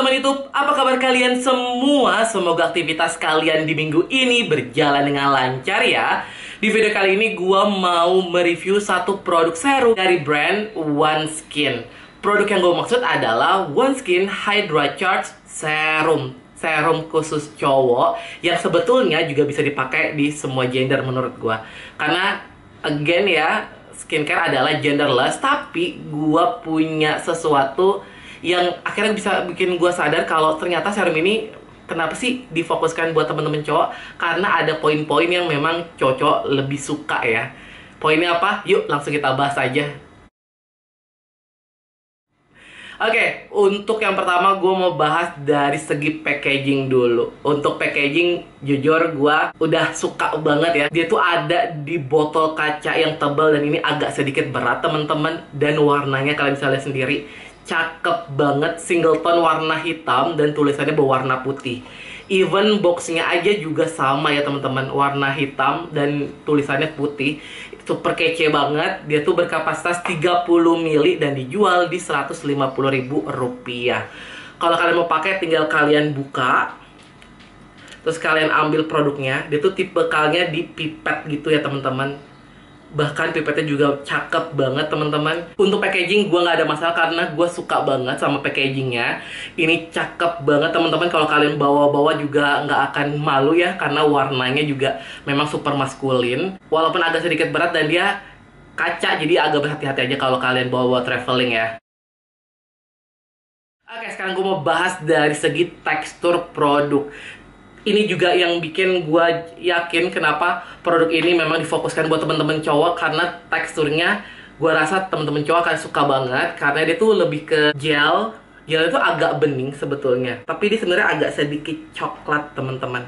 teman-teman YouTube, apa kabar kalian semua? Semoga aktivitas kalian di minggu ini berjalan dengan lancar ya. Di video kali ini gua mau mereview satu produk serum dari brand OneSkin. Produk yang gue maksud adalah OneSkin Hydra Charge Serum. Serum khusus cowok yang sebetulnya juga bisa dipakai di semua gender menurut gua. Karena again ya, skincare adalah genderless, tapi gua punya sesuatu yang akhirnya bisa bikin gue sadar kalau ternyata serum ini kenapa sih difokuskan buat temen-temen cowok, karena ada poin-poin yang memang cowok lebih suka ya. Poinnya apa? Yuk langsung kita bahas aja. Oke, untuk yang pertama gue mau bahas dari segi packaging dulu. Untuk packaging, jujur gue udah suka banget ya. Dia tuh ada di botol kaca yang tebal dan ini agak sedikit berat teman-teman. Dan warnanya kalian bisa lihat sendiri, cakep banget, single tone warna hitam dan tulisannya berwarna putih. Even boxnya aja juga sama ya teman-teman, warna hitam dan tulisannya putih. Super kece banget. Dia tuh berkapasitas 30 ml dan dijual di Rp150.000. Kalau kalian mau pakai, tinggal kalian buka, terus kalian ambil produknya. Dia tuh tipikalnya di pipet gitu ya teman-teman. Bahkan pipetnya juga cakep banget teman-teman. Untuk packaging gue nggak ada masalah karena gue suka banget sama packagingnya. Ini cakep banget teman-teman. Kalau kalian bawa-bawa juga nggak akan malu ya, karena warnanya juga memang super maskulin. Walaupun agak sedikit berat dan dia kaca, jadi agak berhati-hati aja kalau kalian bawa traveling ya. Oke, sekarang gue mau bahas dari segi tekstur produk. Ini juga yang bikin gue yakin kenapa produk ini memang difokuskan buat temen-temen cowok, karena teksturnya gue rasa temen-temen cowok akan suka banget, karena dia tuh lebih ke gel. Gel itu agak bening sebetulnya, tapi dia sebenarnya agak sedikit coklat teman-teman.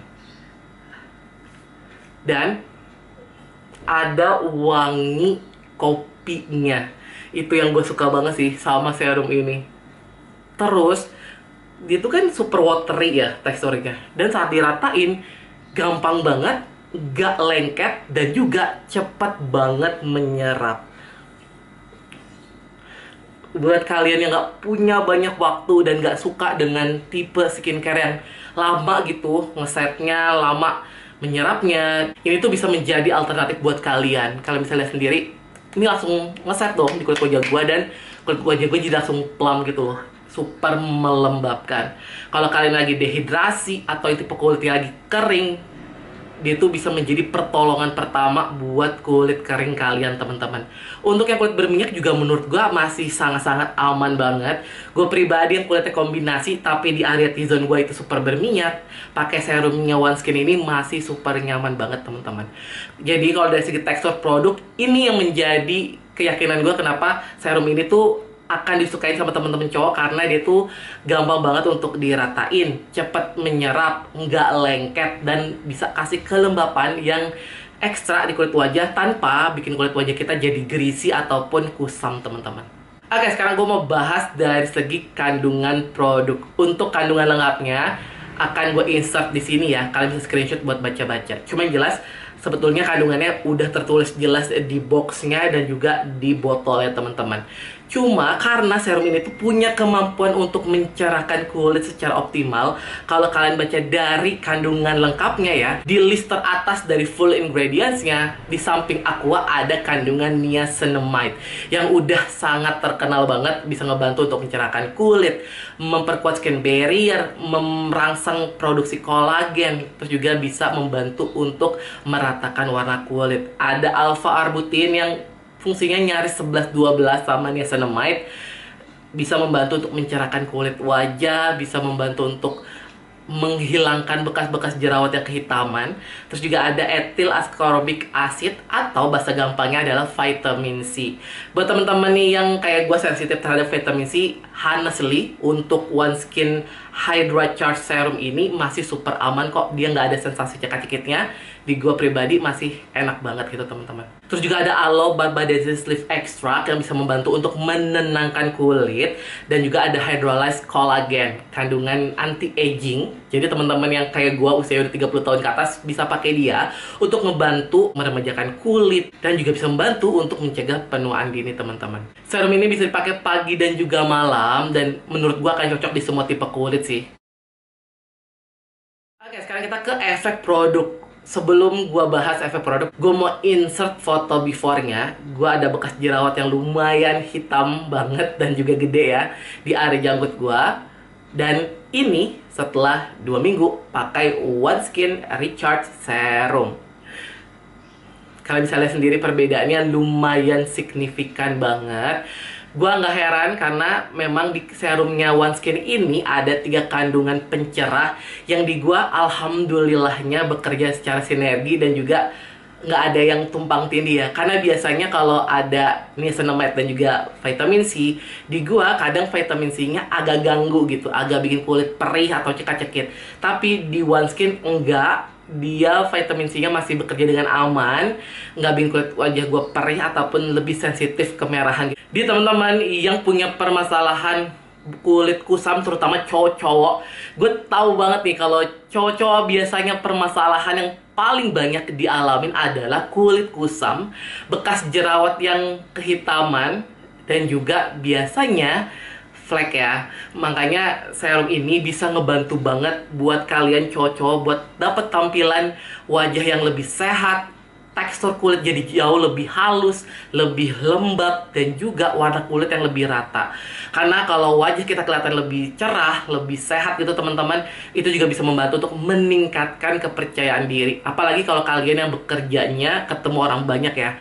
Dan ada wangi kopinya. Itu yang gue suka banget sih sama serum ini. Terus dia tuh kan super watery ya teksturnya, dan saat diratain gampang banget, gak lengket, dan juga cepat banget menyerap. Buat kalian yang gak punya banyak waktu dan gak suka dengan tipe skincare yang lama gitu, ngesetnya lama, menyerapnya, ini tuh bisa menjadi alternatif buat kalian. Kalian bisa lihat sendiri, ini langsung ngeset dong di kulit wajah gue, dan kulit wajah gue jadi langsung plump gitu loh. Super melembabkan. Kalau kalian lagi dehidrasi atau tipe kulitnya lagi kering, dia tuh bisa menjadi pertolongan pertama buat kulit kering kalian teman-teman. Untuk yang kulit berminyak juga menurut gue masih sangat-sangat aman banget. Gue pribadi yang kulitnya kombinasi tapi di area T-zone gue itu super berminyak, pakai serumnya OneSkin ini masih super nyaman banget teman-teman. Jadi kalau dari segi tekstur produk, ini yang menjadi keyakinan gue kenapa serum ini tuh akan disukain sama temen-temen cowok, karena dia tuh gampang banget untuk diratain, cepat menyerap, nggak lengket, dan bisa kasih kelembapan yang ekstra di kulit wajah tanpa bikin kulit wajah kita jadi greasy ataupun kusam teman-teman. Oke, sekarang gue mau bahas dari segi kandungan produk. Untuk kandungan lengkapnya akan gue insert di sini ya, kalian bisa screenshot buat baca-baca. Cuma yang jelas sebetulnya kandungannya udah tertulis jelas di boxnya dan juga di botolnya teman-teman. Cuma karena serum ini tuh punya kemampuan untuk mencerahkan kulit secara optimal, kalau kalian baca dari kandungan lengkapnya ya, di list teratas dari full ingredientsnya, di samping aqua ada kandungan niacinamide yang udah sangat terkenal banget, bisa ngebantu untuk mencerahkan kulit, memperkuat skin barrier, merangsang produksi kolagen, terus juga bisa membantu untuk meratakan warna kulit. Ada alpha arbutin yang fungsinya nyaris 11-12 sama niacinamide, bisa membantu untuk mencerahkan kulit wajah, bisa membantu untuk menghilangkan bekas-bekas jerawat yang kehitaman. Terus juga ada ethyl ascorbic acid atau bahasa gampangnya adalah vitamin C. Buat teman-teman nih yang kayak gue sensitif terhadap vitamin C, honestly untuk OneSkin Hydra Charge Serum ini masih super aman kok. Dia nggak ada sensasi cekak-cekitnya. di gua pribadi masih enak banget gitu teman-teman. Terus juga ada Aloe Barbadase Leaf Extract yang bisa membantu untuk menenangkan kulit, dan juga ada Hydrolyzed Collagen, kandungan anti-aging. Jadi teman-teman yang kayak gua usia udah 30 tahun ke atas bisa pakai dia untuk ngebantu meremajakan kulit dan juga bisa membantu untuk mencegah penuaan dini teman-teman. Serum ini bisa dipakai pagi dan juga malam, dan menurut gua akan cocok di semua tipe kulit sih. Oke, sekarang kita ke efek produk. Sebelum gua bahas efek produk, gua mau insert foto before-nya. Gua ada bekas jerawat yang lumayan hitam banget dan juga gede ya di area janggut gua. Dan ini setelah 2 minggu pakai OneSkin Recharge Serum. Kalian bisa lihat sendiri perbedaannya lumayan signifikan banget. Gua nggak heran karena memang di serumnya OneSkin ini ada 3 kandungan pencerah yang di gua alhamdulillahnya bekerja secara sinergi dan juga nggak ada yang tumpang tindih ya. Karena biasanya kalau ada niacinamide dan juga vitamin C, di gua kadang vitamin C-nya agak ganggu gitu, agak bikin kulit perih atau cekat-cekit. Tapi di OneSkin enggak. Dia vitamin C-nya masih bekerja dengan aman, nggak bikin kulit wajah gue perih ataupun lebih sensitif kemerahan. Di teman-teman yang punya permasalahan kulit kusam, terutama cowok-cowok, gue tahu banget nih kalau cowok-cowok biasanya permasalahan yang paling banyak dialamin adalah kulit kusam, bekas jerawat yang kehitaman, dan juga biasanya flek ya. Makanya serum ini bisa ngebantu banget buat kalian cowok-cowok buat dapet tampilan wajah yang lebih sehat, tekstur kulit jadi jauh lebih halus, lebih lembab, dan juga warna kulit yang lebih rata. Karena kalau wajah kita kelihatan lebih cerah, lebih sehat gitu teman-teman, itu juga bisa membantu untuk meningkatkan kepercayaan diri. Apalagi kalau kalian yang bekerjanya ketemu orang banyak ya.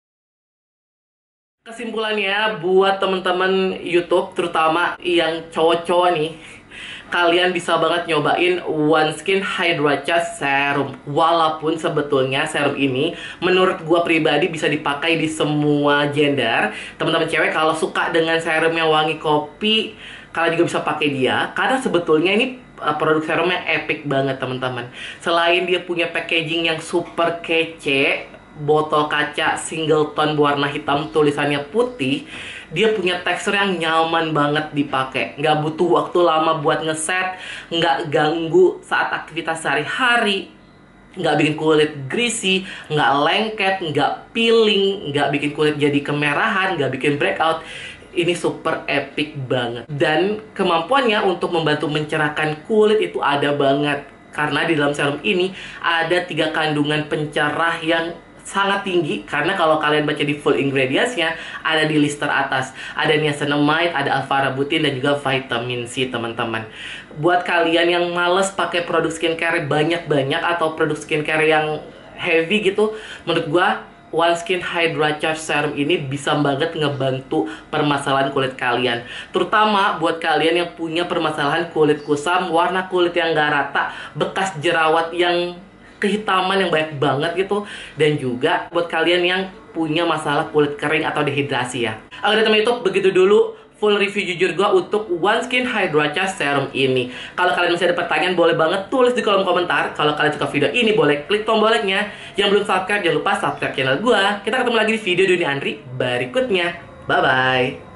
Kesimpulannya buat teman-teman YouTube, terutama yang cowok-cowok nih, kalian bisa banget nyobain OneSkin Hydra Charge Serum. Walaupun sebetulnya serum ini menurut gua pribadi bisa dipakai di semua gender. Teman-teman cewek kalau suka dengan serum yang wangi kopi, kalian juga bisa pakai dia. Karena sebetulnya ini produk serumnya epic banget teman-teman. Selain dia punya packaging yang super kece, botol kaca single tone berwarna hitam, tulisannya putih, dia punya tekstur yang nyaman banget dipakai. Nggak butuh waktu lama buat ngeset, nggak ganggu saat aktivitas sehari-hari, nggak bikin kulit greasy, nggak lengket, nggak peeling, nggak bikin kulit jadi kemerahan, nggak bikin breakout. Ini super epic banget. Dan kemampuannya untuk membantu mencerahkan kulit itu ada banget. Karena di dalam serum ini ada 3 kandungan pencerah yang sangat tinggi. Karena kalau kalian baca di full ingredients-nya, ada di list teratas. Ada niacinamide, ada alpha-arbutin, dan juga vitamin C teman-teman. Buat kalian yang males pakai produk skincare banyak-banyak atau produk skincare yang heavy gitu, menurut gua OneSkin Hydra Charge Serum ini bisa banget ngebantu permasalahan kulit kalian. Terutama buat kalian yang punya permasalahan kulit kusam, warna kulit yang gak rata, bekas jerawat yang kehitaman yang banyak banget gitu, dan juga buat kalian yang punya masalah kulit kering atau dehidrasi ya. Oke teman YouTube, begitu dulu full review jujur gue untuk OneSkin Hydra Charge Serum ini. Kalau kalian masih ada pertanyaan, boleh banget tulis di kolom komentar. Kalau kalian suka video ini, boleh klik tombol like-nya. Yang belum subscribe, jangan lupa subscribe channel gue. Kita ketemu lagi di video Doni Andri berikutnya. Bye-bye.